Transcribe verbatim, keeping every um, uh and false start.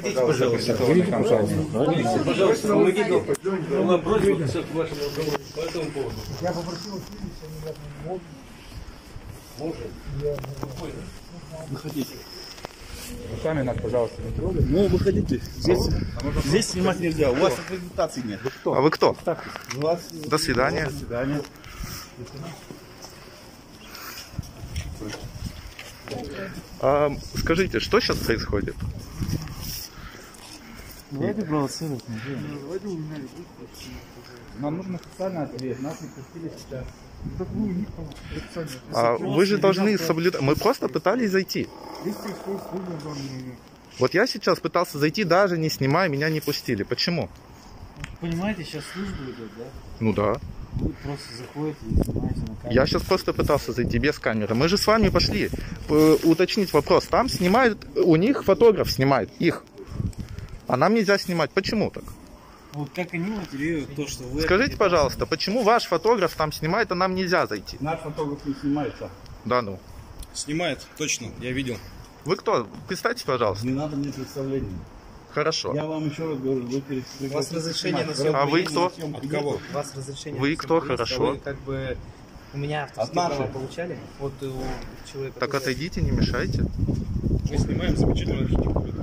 Пожалуйста, пожалуйста. Пожалуйста, помогите нам. У нас просьба к вашему разговору по этому поводу. Я попросил увидеться, они не могут. Может? Выходите. Сами нас, пожалуйста, не трогайте. Ну, выходите. Здесь, здесь снимать нельзя. У вас аккредитации нет. Вы кто? А вы кто? Вас... До свидания. До свидания. А, скажите, что сейчас происходит? Давайте провоцировать. Нам нужен официальный ответ. Нас не пустили сейчас. А вы же должны соблюдать. Мы просто пытались зайти. Вот я сейчас пытался зайти, даже не снимая, меня не пустили. Почему? Понимаете, сейчас служба идет, да? Ну да. Вы просто заходите и снимаете на камеру. Я сейчас просто пытался зайти без камеры. Мы же с вами пошли э, уточнить вопрос. Там снимают, у них фотограф снимает их. А нам нельзя снимать. Почему так? Вот как они мотивируют то, что вы... Скажите, пожалуйста, почему ваш фотограф там снимает, а нам нельзя зайти? Наш фотограф не снимается. Да ну. Снимает, точно, я видел. Вы кто? Представьте, пожалуйста. Не надо мне представления. Хорошо. Я вам еще раз говорю, вы перед... У вас разрешение на съемку? А вы кто? От кого? У вас разрешение Вы на кто? съемку есть? Хорошо. Вы как бы у меня авторские права получали? Вот у человека. Так который- отойдите, не мешайте. Мы снимаем замечательную архитектуру.